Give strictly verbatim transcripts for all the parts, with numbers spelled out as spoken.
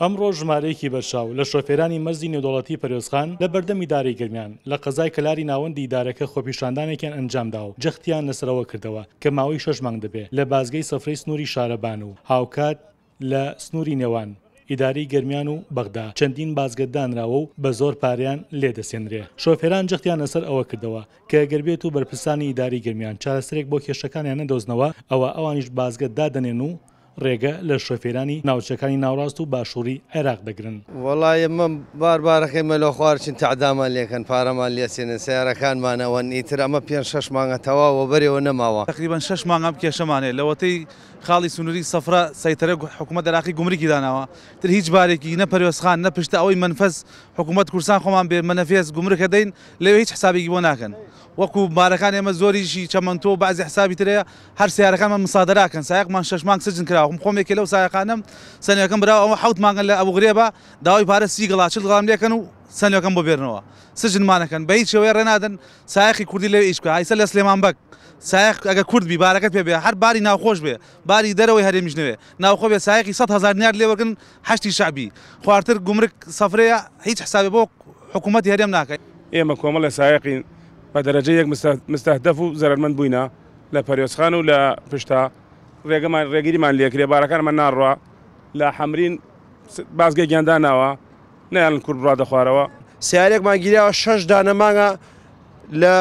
ئەمڕۆ ژمارەیەکی بەرچاو لە شۆفێرانی مەرزی نێودەوڵەتی پەروێزخان لە بەردەمی دارەی گرمیان لە قەزای کەلاری ناوەندی ئیدارەکە خۆپیشاندانێکیان ئەنجامدا و جەختیان لەسەرەوە کردەوە کە ماوەی شەش مانگ دەبێت لە بازگەی سەفرەی سنووری شارەبان و هاوکات لە سنووری نێوان ئیداری گرمیان و بەغدا چەندین بازگەدانراوە و بە زۆر پاریان لێدەسێنرێ. شۆفێران جەختیان لەسەر ئەوە کردەوە کە گەربێت و بەرپرسانی ئیداری گرمیان چارەسەرێک بۆ کێشەکانیان نەدۆزنەوە ئەوە ئەوانیش بازگە دادەنێن و ڕێگە لە شۆفێرانی ناوچەکانی ناوڕاست و باشووری عێراق دەگرن. وەڵای من باربارەکەی لە خوارچین تەعدامان لێکەن پارەمان لێسێنن سیارەکانمانەوە ئیتر ئەمە پێنج شەش مانگە تەواوە بەرەوە نەماوە. تقریبان شەش مانگە کێشەمانێ لەوەتەی خاڵی سنووری سەفرە سەیتەرە حکوومەت عێراقی گومرگی داناوە تر هیچ بارێکی نە پەروێزخان نە پشتە ئەوەی منفەس حکوومەت کوردستان خۆمان بێ منەفێز گومرگە دەین لەوێ هیچ حسابێکی بۆ ناکەن. وەکو بارەکان ئێمە زۆریشی چەمەندۆ بەعزی حسابی ترەیە هەر سیارەکانمان مسادەراکەن سایقمان شەش مانگ سجن کراوە خۆمێکی لەو سایقانم سەنوێکەکەم براوە ئەوە حەوت مانگە لە ئەبوغرێبە داوای پارە سی گڵا چل گڵام لێکەن و سەنوێکەکەم بۆ بێرنەوە سجنمانەکەن بە هیچ شێوەیە ڕێنادەن سایقی کوردی لەوێ ئیش بکە هایسە لە سلێمان بەک سایق ئەگە کورد بی بارەکەت پێ بێ هەر باری ناوخۆش بێ باری دەرەوەی هەرێمیش نوێ ناوخۆ بێ سایقی سەد هەزار دینار لێوەرگن هەشتی شعبی خواردتر گومرگ سەفرەیە هیچ حسابێ بۆ حکوومەتی هەرێم ناکەین. ئێمە کۆمەڵە سایقین بە دەرەجە یەک مستەهدەف و زەرمەند بووینە لە پەروێزخان و لە پشتا ڕێگەمان ڕێگیریمان لێکرێ بارەکانمان ناڕوا لە حەمرین بازگەی گیانداناوە نەیان کورد بڕوا دەخوارەوە سیارێکمان گیراوە شەش دانە مانگە لە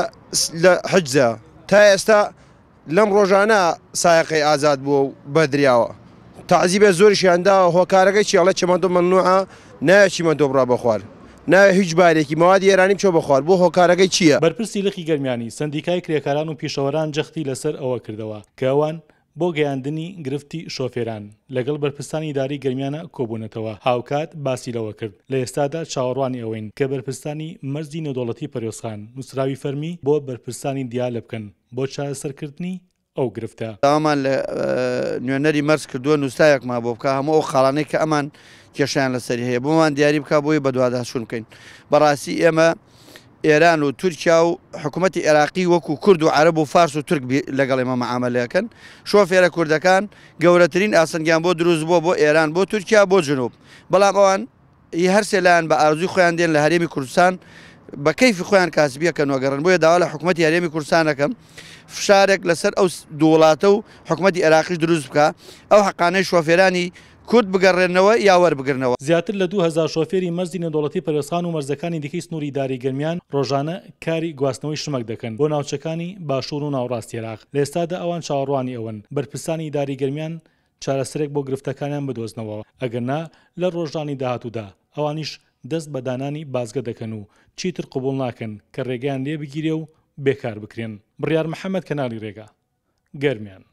حجزە تا ئێستا لەم ڕۆژانە سایقی ئازاد بووە و بەدریاوە تەعزیبە زۆریشیانداوە هۆکارەکەی چیاڵە چەمەندۆ مەمنوعە نایە چیمەندۆ بڕا بەخوار ناوێ هیچ بارێکی مەوادی ئێرانی بچۆ بەخوار بۆ هۆکارەکەی چییە؟ بەرپرسی لخی گەرمیانی سندیکای کرێکاران و پیشەوەران جەختی لەسەر ئەوە کردەوە کە ئەوان بۆ گەیاندنی گرفتی شۆفێران لەگەڵ بەرپرسانی ئیداری گەرمیانە کۆبوونەتەوە هاوکات باسی لەوە کرد لە ئێستادا چاوەڕوانی ئەوەین کە بەرپرسانی مەرزی نێودەوڵەتی پەروێزخان نووسراوی فەرمی بۆ بەرپرسانی دیالە بکەن بۆ چارەسەرکردنی ئەو گرفتە. ئەمان لە نوێنەری مەرز کردووە نووسایەکمان بۆ بکە هەموو ئەو خاڵانەی کە ئەمان کێشیان لەسەری هەیە بۆمان دیاری بکە بۆی بەدواداشون بکەین. بەڕاستی ئێمە ئێران و تورکیا و حکوومەتی عێراقی وەکو کورد و عەرەب و فارس و تورک لەگەڵ ئێمە مەعامەلەکەن شۆفێرە کوردەکان گەورەترین ئاسنگیان بۆ دروست بووە بۆ ئێران بۆ تورکیا بۆ جنوب بەڵام ئەوان هەر سێلایەن بە ئارزوی خۆیان دێن لە هەرێمی کوردستان بە کەیفی خۆیان کاسبیەکەن وەگەڕن بۆیە داوا لە حکوومەتی هەرێمی کوردستانەکەم فشارێک لەسەر ئەو دوو وڵاتە و حکوومەتی عێراقیش دروست بکە ئەو حەقانەی شۆفێرانی کورد بگەڕێنەوە یا وەربگرنەوە. زیاتر لە دوو هەزار شۆفێری مەرزی نێودەوڵەتی پەروێزخان و مەرزەکانی دیکەی سنووری ئیداری گەرمیان ڕۆژانە کاری گواستنەوەی شمەک دەکەن بۆ ناوچەکانی باشوور و ناوڕاستی عێراق. لە ئێستادا ئەوان چاوەڕوانی ئەوەن بەرپرسانی ئیداری گەرمیان چارەسەرێک بۆ گرفتەکانیان بدۆزنەوە ئەگەرنا لە ڕۆژانی داهاتوودا ئەوانیش دەست بە دانانی بازگە دەکەن و چیتر قبول ناکەن کە ڕێگەیان لێ بگیرێ و بێکار بکرێن. بڕیار محەممەد کەناڵی ڕێگا گەرمیان.